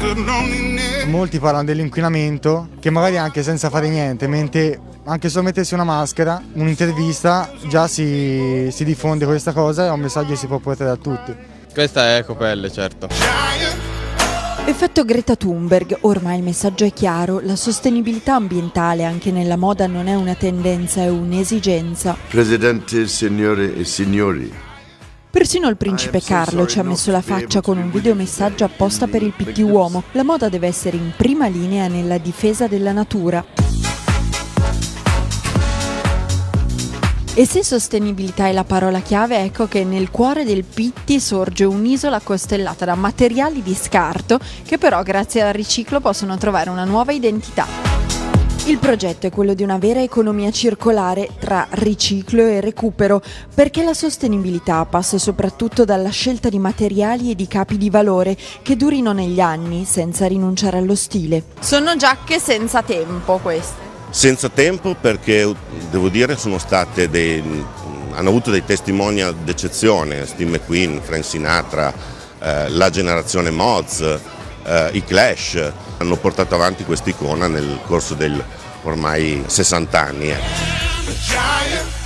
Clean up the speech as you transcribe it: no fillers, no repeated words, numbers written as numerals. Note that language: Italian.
Molti parlano dell'inquinamento, che magari anche senza fare niente, mentre anche solo mettersi una maschera, un'intervista, già si diffonde questa cosa e è un messaggio che si può portare a tutti. Questa è Ecopelle, certo. Effetto Greta Thunberg, ormai il messaggio è chiaro, la sostenibilità ambientale anche nella moda non è una tendenza, è un'esigenza. Presidente, signore e signori. Persino il principe Carlo ci ha messo la faccia con un videomessaggio apposta per il PT uomo. La moda deve essere in prima linea nella difesa della natura. E se sostenibilità è la parola chiave, ecco che nel cuore del Pitti sorge un'isola costellata da materiali di scarto che però grazie al riciclo possono trovare una nuova identità. Il progetto è quello di una vera economia circolare tra riciclo e recupero, perché la sostenibilità passa soprattutto dalla scelta di materiali e di capi di valore che durino negli anni senza rinunciare allo stile. Sono giacche senza tempo queste. Senza tempo perché, devo dire, hanno avuto dei testimonial d'eccezione, Steve McQueen, Frank Sinatra, la generazione Moz, i Clash, hanno portato avanti questa icona nel corso del ormai 60 anni.